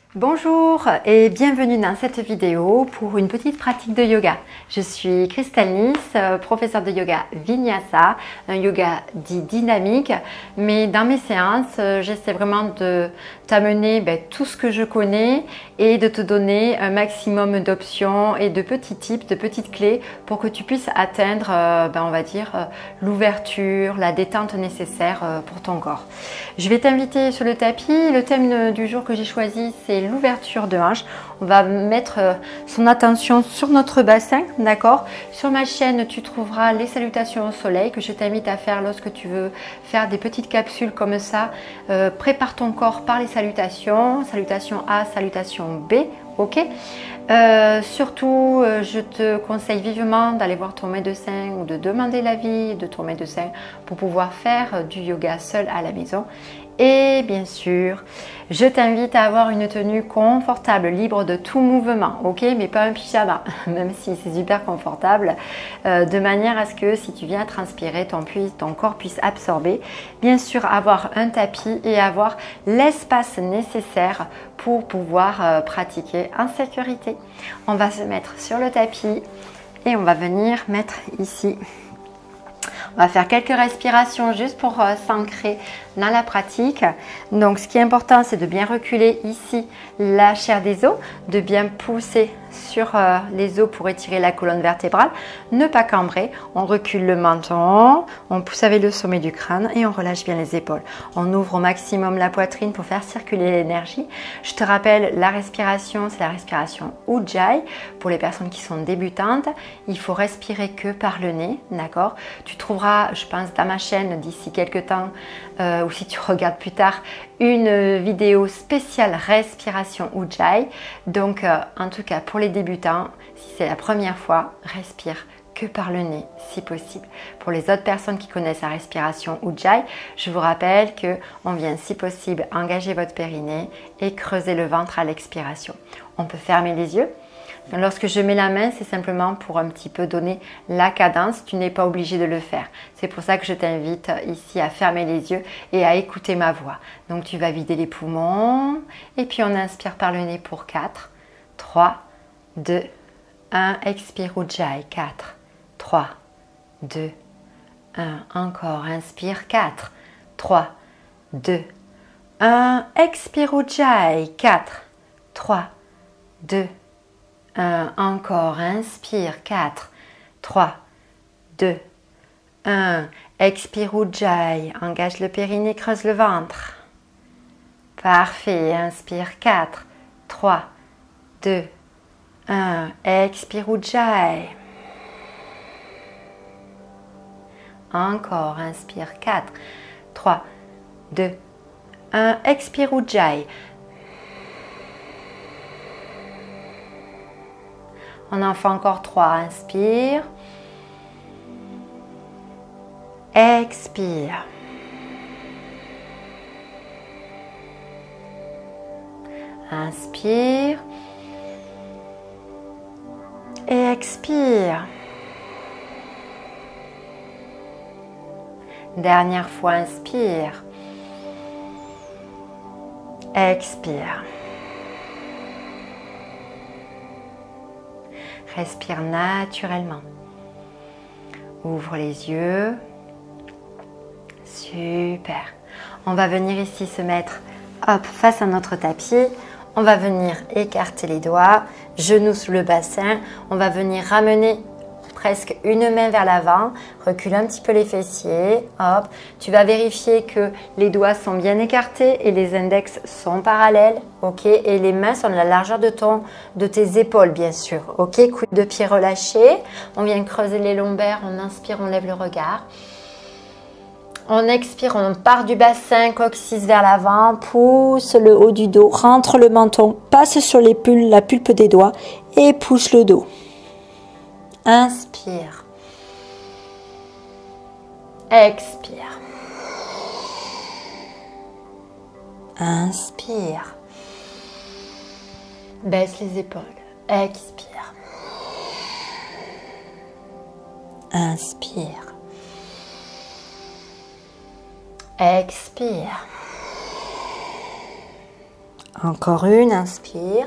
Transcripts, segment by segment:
Bonjour et bienvenue dans cette vidéo pour une petite pratique de yoga. Je suis Cristal Nice, professeure de yoga Vinyasa, un yoga dit dynamique, mais dans mes séances, j'essaie vraiment de t'amener tout ce que je connais et de te donner un maximum d'options et de petits tips, de petites clés pour que tu puisses atteindre, on va dire, l'ouverture, la détente nécessaire pour ton corps. Je vais t'inviter sur le tapis. Le thème du jour que j'ai choisi, c'est l'ouverture de hanche. On va mettre son attention sur notre bassin, d'accord? Sur ma chaîne, tu trouveras les salutations au soleil que je t'invite à faire lorsque tu veux faire des petites capsules comme ça. Prépare ton corps par les salutations, salutation A, salutation B, ok? Surtout, je te conseille vivement d'aller voir ton médecin ou de demander l'avis de ton médecin pour pouvoir faire du yoga seul à la maison. Et bien sûr, je t'invite à avoir une tenue confortable, libre de tout mouvement, ok? Mais pas un pyjama, même si c'est super confortable, de manière à ce que si tu viens transpirer, ton corps puisse absorber. Bien sûr, avoir un tapis et avoir l'espace nécessaire pour pouvoir pratiquer en sécurité. On va se mettre sur le tapis et on va venir mettre ici. On va faire quelques respirations juste pour s'ancrer dans la pratique. Donc ce qui est important, c'est de bien reculer ici la chair des os, de bien pousser sur les os pour étirer la colonne vertébrale, ne pas cambrer. On recule le menton, on pousse avec le sommet du crâne et on relâche bien les épaules. On ouvre au maximum la poitrine pour faire circuler l'énergie. Je te rappelle, la respiration, c'est la respiration Ujjayi. Pour les personnes qui sont débutantes, il faut respirer que par le nez, d'accord? Tu trouveras, je pense, dans ma chaîne d'ici quelques temps, ou si tu regardes plus tard, une vidéo spéciale respiration Ujjayi. Donc, en tout cas, pour les débutants, si c'est la première fois, respire que par le nez, si possible. Pour les autres personnes qui connaissent la respiration Ujjayi, je vous rappelle que on vient, si possible, engager votre périnée et creuser le ventre à l'expiration. On peut fermer les yeux. Lorsque je mets la main, c'est simplement pour un petit peu donner la cadence. Tu n'es pas obligé de le faire. C'est pour ça que je t'invite ici à fermer les yeux et à écouter ma voix. Donc tu vas vider les poumons et puis on inspire par le nez pour 4, 3, 2, 1. Expire Ujjayi. 4, 3, 2, 1. Encore. Inspire. 4, 3, 2, 1. Expire Ujjayi. 4, 3, 2, 1. Encore. Inspire. 4, 3, 2, 1. Expire Ujjayi. Engage le périnée, creuse le ventre. Parfait. Inspire. 4, 3, 2, 1. Expire Ujjayi. Encore. Inspire. 4, 3, 2, 1. Expire Ujjayi. On en fait encore 3. Inspire. Expire. Inspire. Et expire. Dernière fois, inspire. Expire. Respire naturellement. Ouvre les yeux. Super. On va venir ici se mettre face à notre tapis. On va venir écarter les doigts, genoux sous le bassin. On va venir ramener presque une main vers l'avant. Recule un petit peu les fessiers. Hop. Tu vas vérifier que les doigts sont bien écartés et les index sont parallèles. Ok. Et les mains sont de la largeur de tes épaules, bien sûr. Ok. Coude de pied relâché. On vient creuser les lombaires. On inspire, on lève le regard. On expire, on part du bassin, coccyx vers l'avant, pousse le haut du dos, rentre le menton, passe sur la pulpe des doigts et pousse le dos. Inspire. Expire. Inspire. Baisse les épaules. Expire. Inspire. Expire. Encore une, inspire.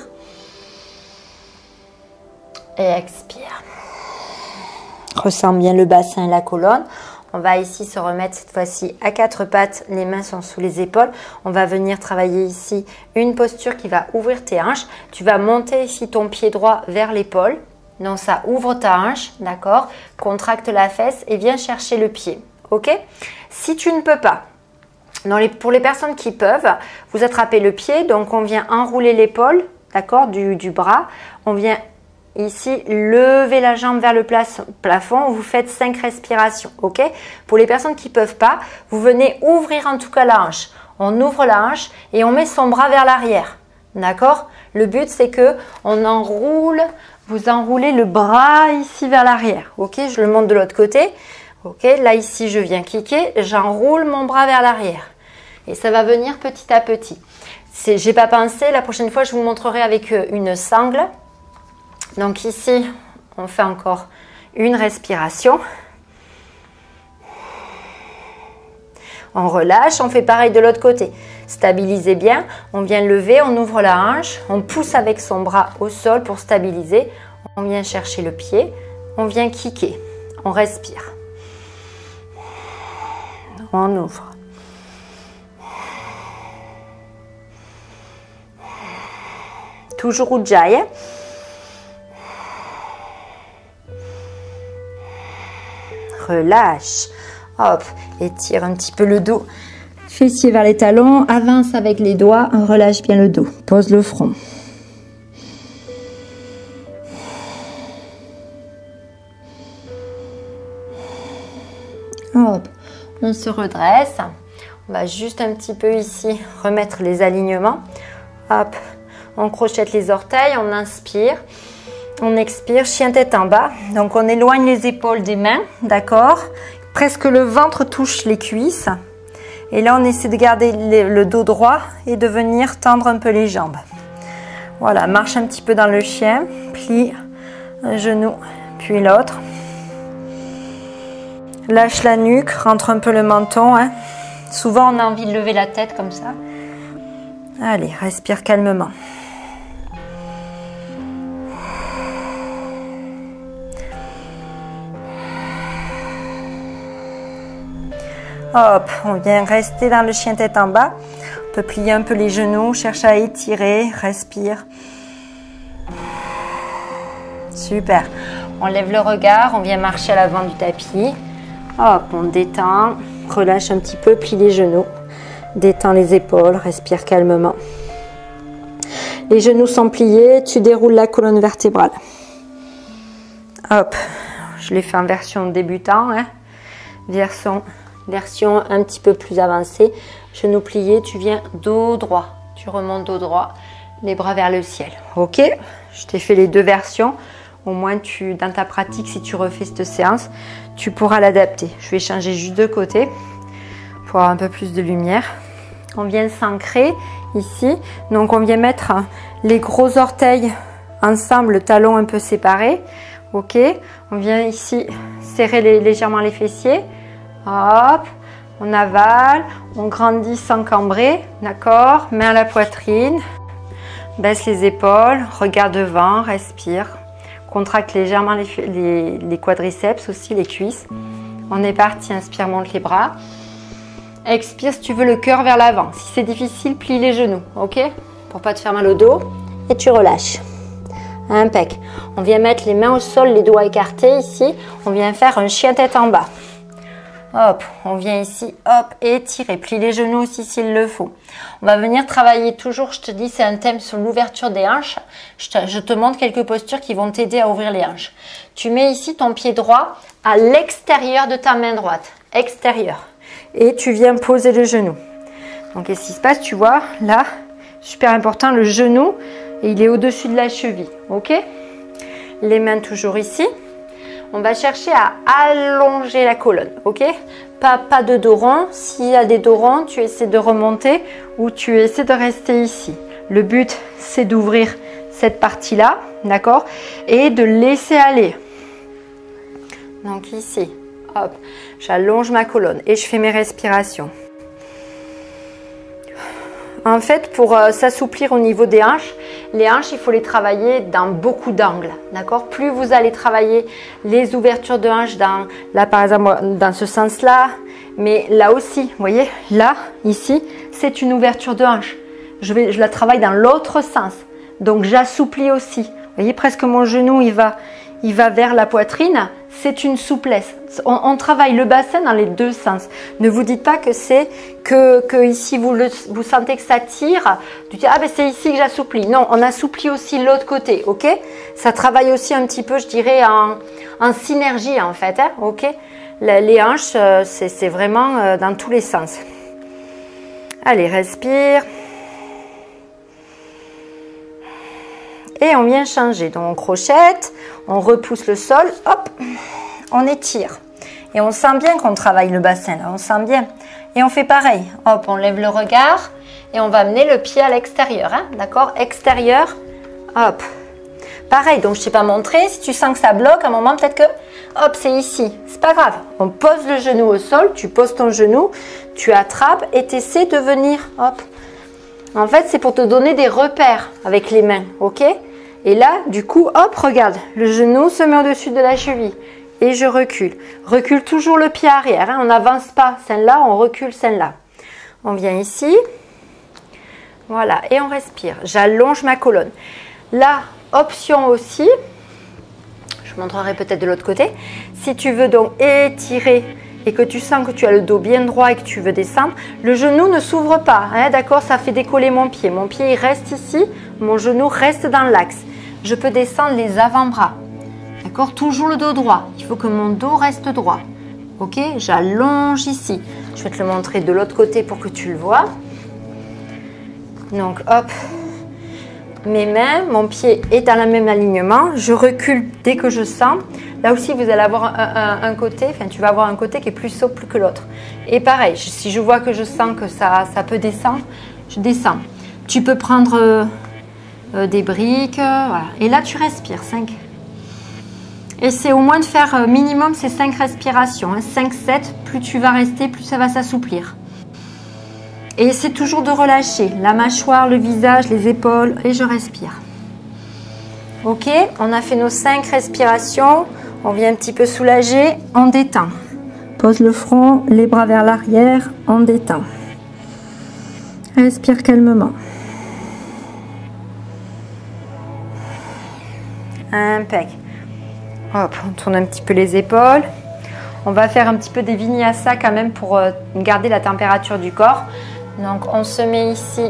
Et expire. Ressens bien le bassin et la colonne. On va ici se remettre cette fois-ci à quatre pattes. Les mains sont sous les épaules. On va venir travailler ici une posture qui va ouvrir tes hanches. Tu vas monter ici ton pied droit vers l'épaule. Donc ça ouvre ta hanche, d'accord? Contracte la fesse et viens chercher le pied, ok? Si tu ne peux pas, pour les personnes qui peuvent, vous attrapez le pied. Donc on vient enrouler l'épaule, d'accord, du bras. On vient ici lever la jambe vers le plafond. Vous faites 5 respirations, ok? Pour les personnes qui ne peuvent pas, vous venez ouvrir en tout cas la hanche. On ouvre la hanche et on met son bras vers l'arrière, d'accord? Le but c'est que on enroule. Vous enroulez le bras ici vers l'arrière, ok? Je le monte de l'autre côté, ok? Là ici je viens kicker, j'enroule mon bras vers l'arrière et ça va venir petit à petit. J'ai pas pensé, la prochaine fois je vous montrerai avec une sangle. Donc ici on fait encore une respiration. On relâche, on fait pareil de l'autre côté. Stabilisez bien, on vient lever, on ouvre la hanche, on pousse avec son bras au sol pour stabiliser. On vient chercher le pied, on vient kicker, on respire. On ouvre. Toujours Ujjayi. Relâche. Hop, étire un petit peu le dos. Fessiers vers les talons, avance avec les doigts, relâche bien le dos. Pose le front. Hop, on se redresse. On va juste un petit peu ici remettre les alignements. Hop, on crochette les orteils, on inspire. On expire, chien tête en bas. Donc on éloigne les épaules des mains, d'accord? Presque le ventre touche les cuisses. Et là, on essaie de garder le dos droit et de venir tendre un peu les jambes. Voilà, marche un petit peu dans le chien. Plie un genou, puis l'autre. Lâche la nuque, rentre un peu le menton. Hein. Souvent, on a envie de lever la tête comme ça. Allez, respire calmement. Hop, on vient rester dans le chien tête en bas. On peut plier un peu les genoux, cherche à étirer, respire. Super. On lève le regard, on vient marcher à l'avant du tapis. Hop, on détend, relâche un petit peu, plie les genoux. Détends les épaules, respire calmement. Les genoux sont pliés, tu déroules la colonne vertébrale. Hop, je l'ai fait en version débutant, hein. Version un petit peu plus avancée. Genoux pliés, tu viens dos droit. Tu remontes dos droit, les bras vers le ciel. Ok, je t'ai fait les deux versions. Au moins, dans ta pratique, si tu refais cette séance, tu pourras l'adapter. Je vais changer juste de côté pour avoir un peu plus de lumière. On vient s'ancrer ici. Donc, on vient mettre les gros orteils ensemble, le talon un peu séparé. Ok, on vient ici serrer légèrement les fessiers. Hop, on avale, on grandit sans cambrer, d'accord? Main à la poitrine, baisse les épaules, regarde devant, respire. Contracte légèrement les quadriceps aussi, les cuisses. On est parti, inspire, monte les bras. Expire si tu veux le cœur vers l'avant. Si c'est difficile, plie les genoux, ok? Pour pas te faire mal au dos. Et tu relâches. Impec. On vient mettre les mains au sol, les doigts écartés ici. On vient faire un chien tête en bas. Hop, on vient ici, hop, étirer, plie les genoux aussi s'il le faut. On va venir travailler toujours, je te dis, c'est un thème sur l'ouverture des hanches. Je te montre quelques postures qui vont t'aider à ouvrir les hanches. Tu mets ici ton pied droit à l'extérieur de ta main droite, extérieur. Et tu viens poser le genou. Donc, qu'est-ce qui se passe? Tu vois, là, super important, le genou, il est au-dessus de la cheville, ok? Les mains toujours ici. On va chercher à allonger la colonne, ok? Pas de dos rond. S'il y a des dos ronds, tu essaies de remonter ou tu essaies de rester ici. Le but, c'est d'ouvrir cette partie-là, d'accord? Et de laisser aller. Donc ici, hop, j'allonge ma colonne et je fais mes respirations. En fait, pour s'assouplir au niveau des hanches, les hanches, il faut les travailler dans beaucoup d'angles, d'accord? Plus vous allez travailler les ouvertures de hanches, là par exemple, dans ce sens-là, mais là aussi, vous voyez, là, ici, c'est une ouverture de hanche. Je la travaille dans l'autre sens, donc j'assouplis aussi. Vous voyez, presque mon genou, il va vers la poitrine, c'est une souplesse. On travaille le bassin dans les deux sens. Ne vous dites pas que c'est que ici vous sentez que ça tire, tu dis ah ben c'est ici que j'assouplis. Non, on assouplit aussi l'autre côté, ok? Ça travaille aussi un petit peu, je dirais, en synergie en fait, hein, ok? Les hanches, c'est vraiment dans tous les sens. Allez, respire. Et on vient changer. Donc on crochette, on repousse le sol, hop, on étire. Et on sent bien qu'on travaille le bassin, là, on sent bien. Et on fait pareil, hop, on lève le regard et on va amener le pied à l'extérieur, hein, d'accord? Extérieur, hop. Pareil, donc je ne t'ai pas montré, si tu sens que ça bloque, à un moment peut-être que, hop, c'est ici. C'est pas grave, on pose le genou au sol, tu poses ton genou, tu attrapes et tu essaies de venir, hop. En fait, c'est pour te donner des repères avec les mains, ok? Et là, du coup, hop, regarde, le genou se met au-dessus de la cheville. Et je recule. Recule toujours le pied arrière, hein, on n'avance pas celle-là, on recule celle-là. On vient ici. Voilà, et on respire. J'allonge ma colonne. Là, option aussi, je montrerai peut-être de l'autre côté. Si tu veux donc étirer et que tu sens que tu as le dos bien droit et que tu veux descendre, le genou ne s'ouvre pas, hein, d'accord? Ça fait décoller mon pied. Mon pied il reste ici, mon genou reste dans l'axe. Je peux descendre les avant-bras, d'accord? Toujours le dos droit. Il faut que mon dos reste droit, ok? J'allonge ici. Je vais te le montrer de l'autre côté pour que tu le vois. Donc, hop, mes mains, mon pied est dans le même alignement. Je recule dès que je sens. Là aussi, vous allez avoir un côté, enfin, tu vas avoir un côté qui est plus souple que l'autre. Et pareil, si je vois que je sens que ça peut descendre, je descends. Tu peux prendre des briques, voilà. Et là, tu respires, 5. Et c'est au moins de faire minimum ces 5 respirations. Hein. 5-7, plus tu vas rester, plus ça va s'assouplir. Et c'est toujours de relâcher la mâchoire, le visage, les épaules, et je respire. Ok, on a fait nos 5 respirations. On vient un petit peu soulager, on détend. Pose le front, les bras vers l'arrière, on détend. Respire calmement. Impec. Hop, on tourne un petit peu les épaules. On va faire un petit peu des vinyasa quand même pour garder la température du corps. Donc on se met ici,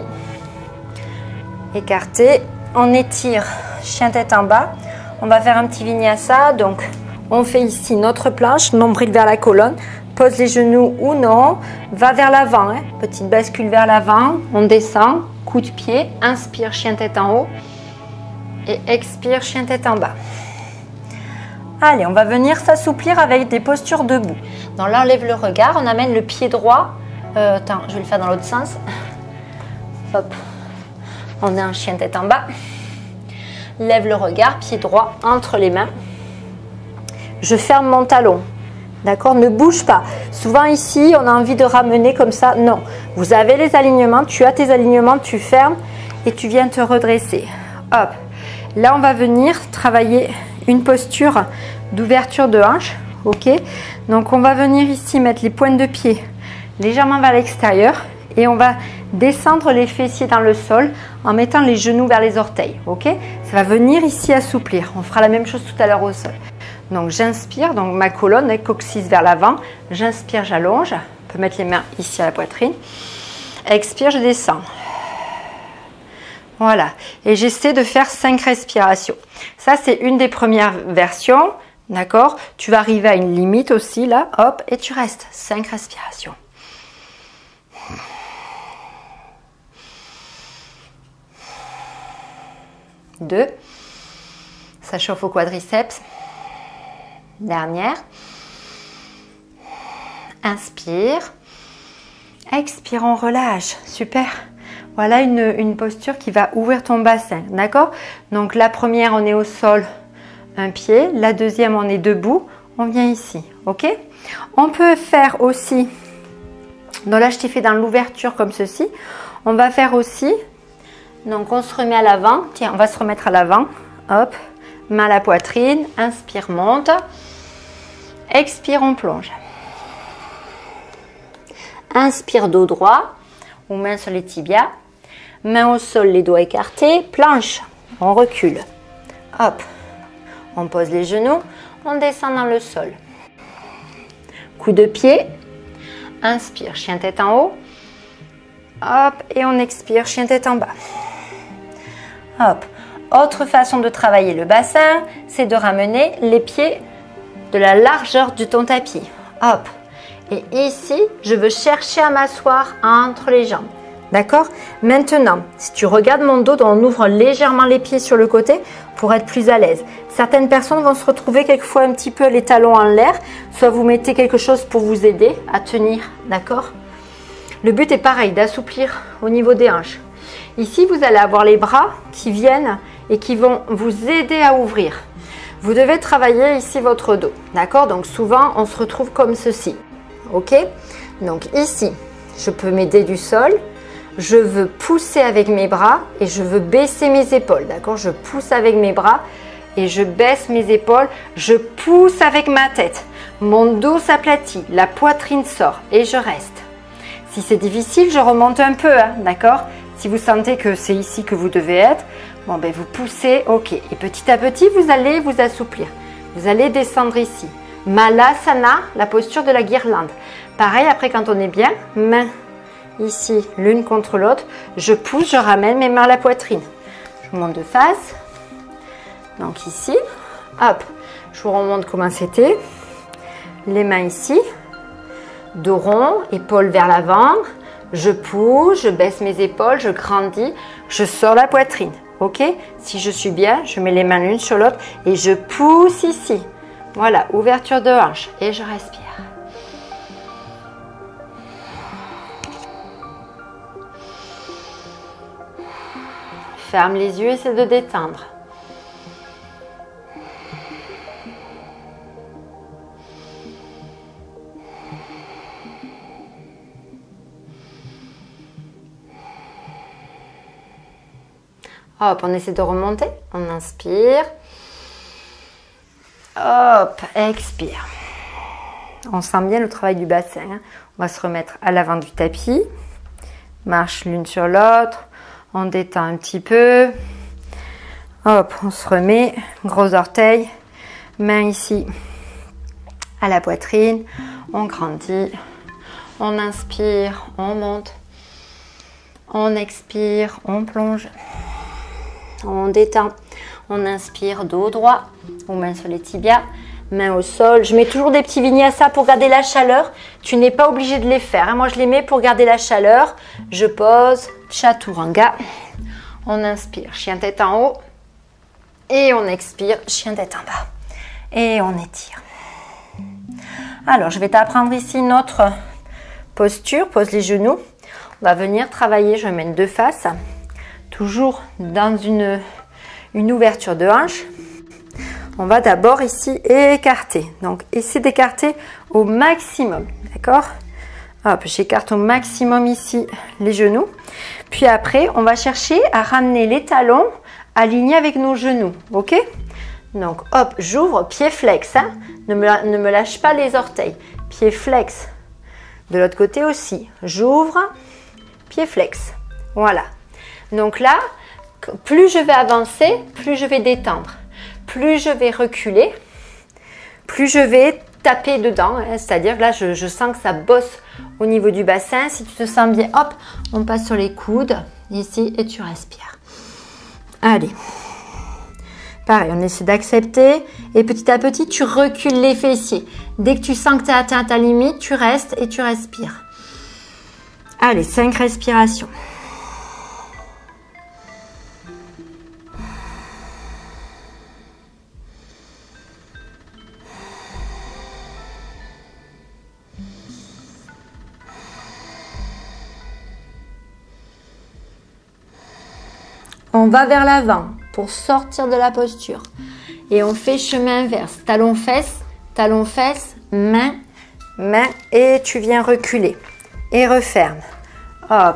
écarté. On étire, chien tête en bas. On va faire un petit vinyasa, donc on fait ici notre planche, nombril vers la colonne, pose les genoux ou non, va vers l'avant, hein. Petite bascule vers l'avant, on descend, coup de pied, inspire, chien tête en haut et expire, chien tête en bas. Allez, on va venir s'assouplir avec des postures debout. Donc là, on lève le regard, on amène le pied droit, attends, je vais le faire dans l'autre sens, hop, on est en chien tête en bas, lève le regard, pied droit entre les mains. Je ferme mon talon, d'accord? Ne bouge pas. Souvent ici, on a envie de ramener comme ça. Non, vous avez les alignements, tu as tes alignements, tu fermes et tu viens te redresser. Hop, là on va venir travailler une posture d'ouverture de hanche, ok? Donc on va venir ici mettre les pointes de pied légèrement vers l'extérieur et on va descendre les fessiers dans le sol en mettant les genoux vers les orteils, ok? Ça va venir ici assouplir. On fera la même chose tout à l'heure au sol. Donc j'inspire, donc ma colonne est coccyx vers l'avant. J'inspire, j'allonge. On peut mettre les mains ici à la poitrine. Expire, je descends. Voilà. Et j'essaie de faire 5 respirations. Ça, c'est une des premières versions. D'accord? Tu vas arriver à une limite aussi, là. Hop, et tu restes. 5 respirations. Deux. Ça chauffe au quadriceps. Dernière. Inspire. Expire, on relâche. Super. Voilà une posture qui va ouvrir ton bassin. D'accord? Donc la première, on est au sol, un pied. La deuxième, on est debout. On vient ici. Ok? On peut faire aussi, donc là je t'ai fait dans l'ouverture comme ceci. On va faire aussi, donc on se remet à l'avant. Tiens, on va se remettre à l'avant. Hop, main à la poitrine. Inspire, monte. Expire, on plonge. Inspire, dos droit ou main sur les tibias. Main au sol, les doigts écartés. Planche, on recule. Hop, on pose les genoux. On descend dans le sol. Coup de pied. Inspire, chien tête en haut. Hop, et on expire, chien tête en bas. Hop. Autre façon de travailler le bassin, c'est de ramener les pieds de la largeur de ton tapis. Hop. Et ici, je veux chercher à m'asseoir entre les jambes. D'accord? Maintenant, si tu regardes mon dos, on ouvre légèrement les pieds sur le côté pour être plus à l'aise. Certaines personnes vont se retrouver quelquefois un petit peu les talons en l'air. Soit vous mettez quelque chose pour vous aider à tenir. D'accord? Le but est pareil, d'assouplir au niveau des hanches. Ici, vous allez avoir les bras qui viennent et qui vont vous aider à ouvrir. Vous devez travailler ici votre dos. D'accord? Donc souvent, on se retrouve comme ceci. Ok? Donc ici, je peux m'aider du sol. Je veux pousser avec mes bras et je veux baisser mes épaules. D'accord? Je pousse avec mes bras et je baisse mes épaules. Je pousse avec ma tête. Mon dos s'aplatit, la poitrine sort et je reste. Si c'est difficile, je remonte un peu. Hein, d'accord? Si vous sentez que c'est ici que vous devez être, bon, ben vous poussez. Ok. Et petit à petit, vous allez vous assouplir. Vous allez descendre ici. Malasana, la posture de la guirlande. Pareil, après quand on est bien, main ici, l'une contre l'autre, je pousse, je ramène mes mains à la poitrine. Je monte de face. Donc ici, hop, je vous remonte comment c'était. Les mains ici, dos rond, épaules vers l'avant. Je pousse, je baisse mes épaules, je grandis, je sors la poitrine. Ok? Si je suis bien, je mets les mains l'une sur l'autre et je pousse ici. Voilà, ouverture de hanche et je respire. Ferme les yeux, essaie de détendre. Hop, on essaie de remonter. On inspire. Hop, expire. On sent bien le travail du bassin. Hein. On va se remettre à l'avant du tapis. Marche l'une sur l'autre. On détend un petit peu. Hop, on se remet. Gros orteil. Main ici à la poitrine. On grandit. On inspire. On monte. On expire. On plonge. On détend. On inspire. Dos droit. Ou main sur les tibias. Main au sol. Je mets toujours des petits vinyasa pour garder la chaleur. Tu n'es pas obligé de les faire. Hein. Moi, je les mets pour garder la chaleur. Je pose. Chaturanga. On inspire. Chien tête en haut. Et on expire. Chien tête en bas. Et on étire. Alors, je vais t'apprendre ici notre posture. Pose les genoux. On va venir travailler. Je mène de face. Toujours dans une ouverture de hanche. On va d'abord ici écarter. Donc, essayer d'écarter au maximum. D'accord? Hop, j'écarte au maximum ici les genoux. Puis après, on va chercher à ramener les talons alignés avec nos genoux. Ok? Donc, hop, j'ouvre, pied flex. Hein? Ne me lâche pas les orteils. Pied flex. De l'autre côté aussi. J'ouvre, pied flex. Voilà. Donc là, plus je vais avancer, plus je vais détendre. Plus je vais reculer, plus je vais taper dedans. Hein, c'est-à-dire que là, je sens que ça bosse au niveau du bassin. Si tu te sens bien, hop, on passe sur les coudes, ici, et tu respires. Allez. Pareil, on essaie d'accepter. Et petit à petit, tu recules les fessiers. Dès que tu sens que tu as atteint ta limite, tu restes et tu respires. Allez, 5 respirations. On va vers l'avant pour sortir de la posture. Et on fait chemin inverse. Talon fesse, main, main. Et tu viens reculer. Et referme. Hop.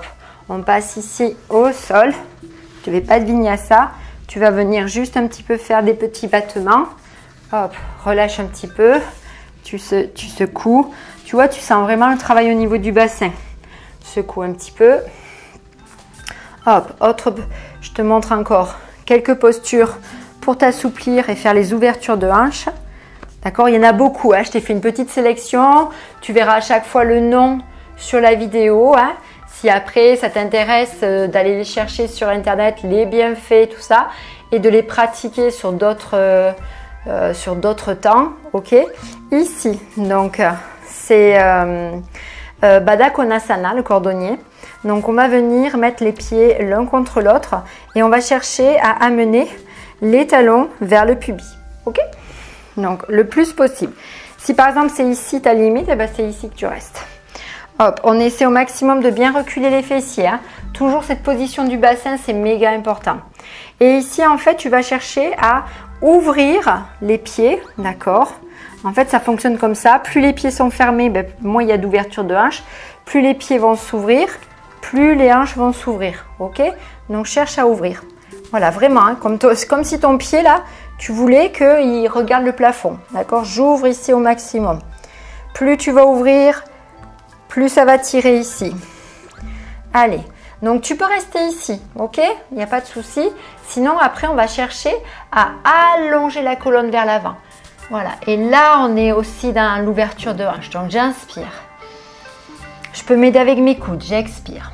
On passe ici au sol. Je ne vais pas te vinyasa. Tu vas venir juste un petit peu faire des petits battements. Hop, relâche un petit peu. Tu secoues. Tu vois, tu sens vraiment le travail au niveau du bassin. Secoue un petit peu. Hop, je te montre encore quelques postures pour t'assouplir et faire les ouvertures de hanches. D'accord, il y en a beaucoup. Hein. Je t'ai fait une petite sélection. Tu verras à chaque fois le nom sur la vidéo. Hein. Si après ça t'intéresse d'aller les chercher sur internet, les bienfaits, tout ça, et de les pratiquer sur d'autres temps. Ok. Ici, donc c'est Baddha Konasana, le cordonnier. Donc on va venir mettre les pieds l'un contre l'autre et on va chercher à amener les talons vers le pubis. Ok. Donc le plus possible. Si par exemple c'est ici ta limite, eh ben, c'est ici que tu restes. Hop, on essaie au maximum de bien reculer les fessiers. Hein. Toujours cette position du bassin, c'est méga important. Et ici, en fait, tu vas chercher à ouvrir les pieds, d'accord? En fait, ça fonctionne comme ça. Plus les pieds sont fermés, ben, moins il y a d'ouverture de hanches. Plus les pieds vont s'ouvrir, plus les hanches vont s'ouvrir. Ok? Donc, cherche à ouvrir. Voilà, vraiment, hein, comme si ton pied, là, tu voulais qu'il regarde le plafond. D'accord? J'ouvre ici au maximum. Plus tu vas ouvrir, plus ça va tirer ici. Allez, donc tu peux rester ici, ok? Il n'y a pas de souci. Sinon, après, on va chercher à allonger la colonne vers l'avant. Voilà, et là, on est aussi dans l'ouverture de hanche. Donc, j'inspire. Je peux m'aider avec mes coudes, j'expire.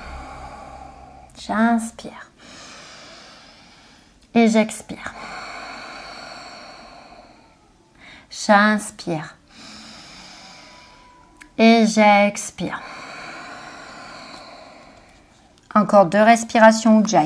J'inspire. Et j'expire. J'inspire. Et j'expire. Encore 2 respirations Ujjayi.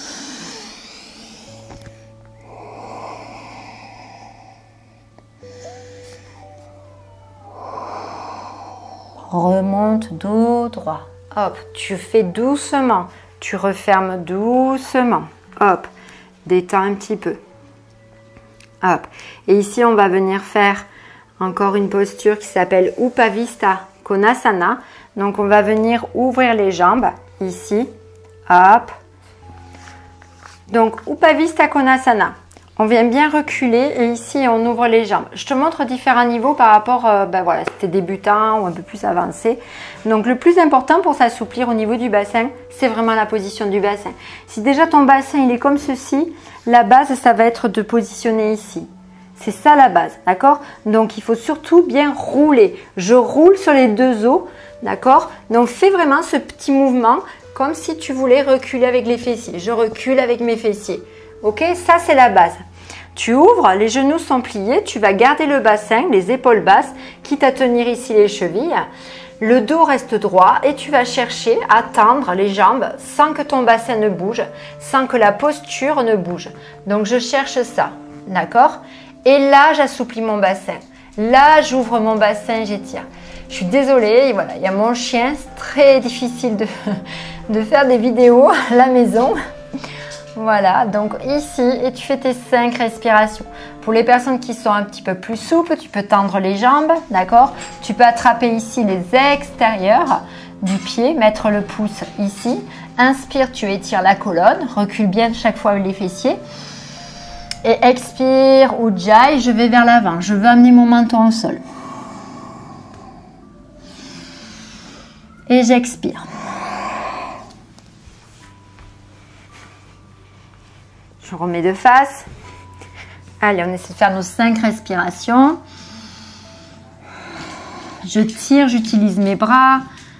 Remonte dos droit. Hop, tu fais doucement. Tu refermes doucement. Hop, détends un petit peu. Hop. Et ici, on va venir faire encore une posture qui s'appelle Upavista Konasana. Donc, on va venir ouvrir les jambes ici. Hop. Donc, Upavista Konasana. On vient bien reculer et ici, on ouvre les jambes. Je te montre différents niveaux par rapport, voilà, si tu es débutant ou un peu plus avancé. Donc, le plus important pour s'assouplir au niveau du bassin, c'est vraiment la position du bassin. Si déjà ton bassin, il est comme ceci, la base, ça va être de positionner ici. C'est ça la base, d'accord? Donc, il faut surtout bien rouler. Je roule sur les 2 os, d'accord? Donc, fais vraiment ce petit mouvement comme si tu voulais reculer avec les fessiers. Je recule avec mes fessiers. Ok, ça c'est la base. Tu ouvres, les genoux sont pliés, tu vas garder le bassin, les épaules basses, quitte à tenir ici les chevilles. Le dos reste droit et tu vas chercher à tendre les jambes sans que ton bassin ne bouge, sans que la posture ne bouge. Donc je cherche ça, d'accord? Et là, j'assouplis mon bassin. Là, j'ouvre mon bassin, j'étire. Je suis désolée, voilà, il y a mon chien, c'est très difficile de faire des vidéos à la maison. Voilà, donc ici, et tu fais tes 5 respirations. Pour les personnes qui sont un petit peu plus souples, tu peux tendre les jambes, d'accord? Tu peux attraper ici les extérieurs du pied, mettre le pouce ici. Inspire, tu étires la colonne, recule bien chaque fois les fessiers. Et expire, Ujjayi, je vais vers l'avant. Je veux amener mon menton au sol. Et j'expire. Je remets de face. Allez, on essaie de faire nos 5 respirations. Je tire, j'utilise mes bras.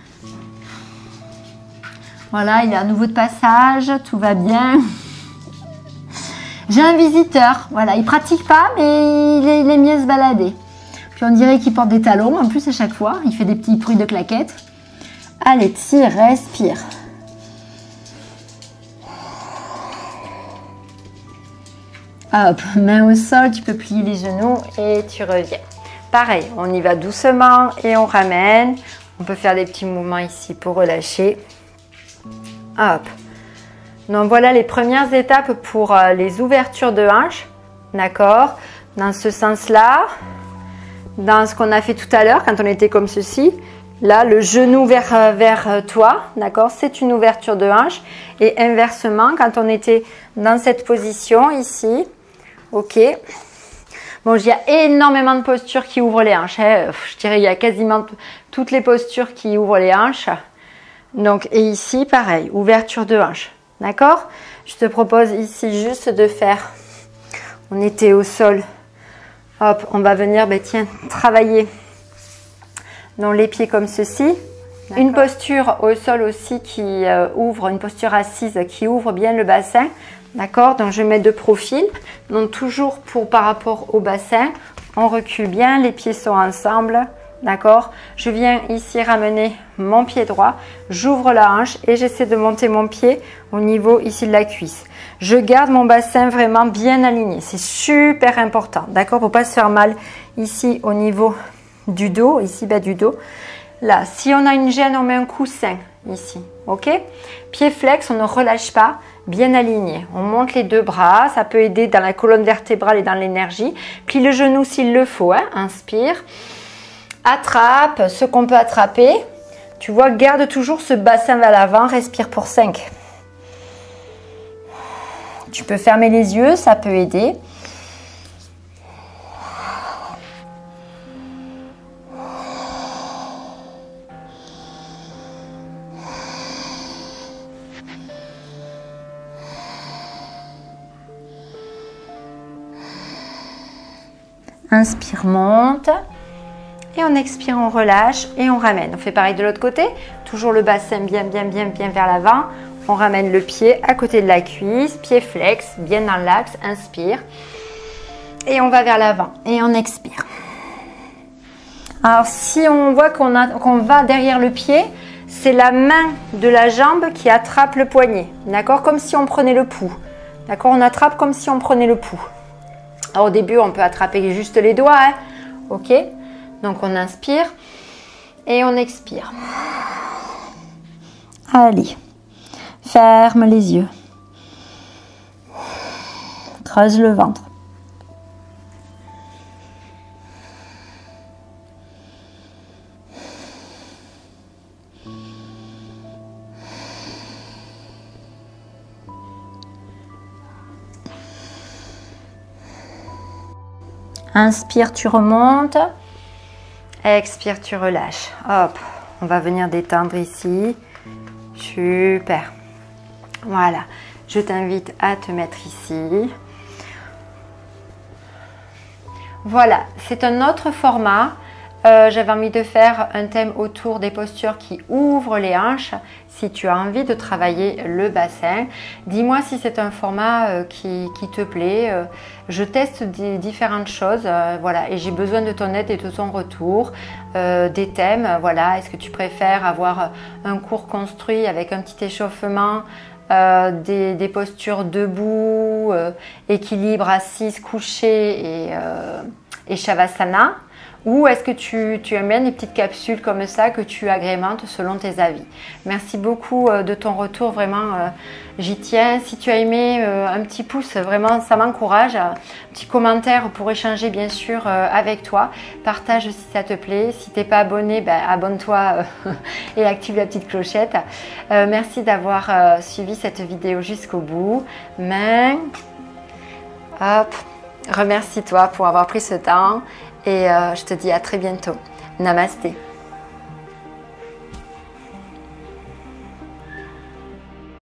Voilà, il y a un nouveau de passage, tout va bien. J'ai un visiteur, voilà, il pratique pas, mais il aime bien se balader. Puis on dirait qu'il porte des talons, en plus à chaque fois, il fait des petits bruits de claquettes. Allez, tire, respire. Hop, main au sol, tu peux plier les genoux et tu reviens. Pareil, on y va doucement et on ramène. On peut faire des petits mouvements ici pour relâcher. Hop. Donc voilà les premières étapes pour les ouvertures de hanches. D'accord? Dans ce sens-là, dans ce qu'on a fait tout à l'heure quand on était comme ceci, là, le genou vers toi, d'accord? C'est une ouverture de hanche. Et inversement, quand on était dans cette position ici, ok. Bon, il y a énormément de postures qui ouvrent les hanches. Hein. Je dirais il y a quasiment toutes les postures qui ouvrent les hanches. Donc, et ici, pareil, ouverture de hanche. D'accord? Je te propose ici juste de faire, on était au sol. Hop, on va venir, ben, tiens, travailler dans les pieds comme ceci. Une posture au sol aussi qui ouvre, une posture assise qui ouvre bien le bassin. D'accord? Donc je mets de profil. Donc toujours par rapport au bassin, on recule bien, les pieds sont ensemble. D'accord? Je viens ici ramener mon pied droit, j'ouvre la hanche et j'essaie de monter mon pied au niveau ici de la cuisse. Je garde mon bassin vraiment bien aligné. C'est super important. D'accord? Pour ne pas se faire mal ici au niveau du dos, ici bas du dos. Là, si on a une gêne, on met un coussin ici, ok? Pied flex, on ne relâche pas, bien aligné. On monte les deux bras, ça peut aider dans la colonne vertébrale et dans l'énergie. Plie le genou s'il le faut, hein? Inspire. Attrape ce qu'on peut attraper. Tu vois, garde toujours ce bassin vers l'avant, respire pour 5. Tu peux fermer les yeux, ça peut aider. Inspire, monte. Et on expire, on relâche et on ramène. On fait pareil de l'autre côté. Toujours le bassin bien vers l'avant. On ramène le pied à côté de la cuisse. Pied flex, bien dans l'axe. Inspire. Et on va vers l'avant. Et on expire. Alors, si on voit qu'on va derrière le pied, c'est la main de la jambe qui attrape le poignet. D'accord? Comme si on prenait le pouls. D'accord? On attrape comme si on prenait le pouls. Alors, au début, on peut attraper juste les doigts. Hein? Ok? Donc, on inspire et on expire. Allez, ferme les yeux. Creuse le ventre. Inspire, tu remontes. Expire, tu relâches. Hop, on va venir détendre ici. Super. Voilà, je t'invite à te mettre ici. Voilà, c'est un autre format. J'avais envie de faire un thème autour des postures qui ouvrent les hanches. Si tu as envie de travailler le bassin, dis-moi si c'est un format qui te plaît. Je teste différentes choses, voilà, et j'ai besoin de ton aide et de ton retour. Des thèmes, voilà. Est-ce que tu préfères avoir un cours construit avec un petit échauffement, des postures debout, équilibre assise, couché et Shavasana? Ou est-ce que tu aimes bien des petites capsules comme ça que tu agrémentes selon tes avis? Merci beaucoup de ton retour, vraiment j'y tiens. Si tu as aimé, un petit pouce, vraiment ça m'encourage. Un petit commentaire pour échanger bien sûr avec toi. Partage si ça te plaît. Si tu n'es pas abonné, ben, abonne-toi et active la petite clochette. Merci d'avoir suivi cette vidéo jusqu'au bout. Main, hop, remercie-toi pour avoir pris ce temps. Et je te dis à très bientôt. Namasté.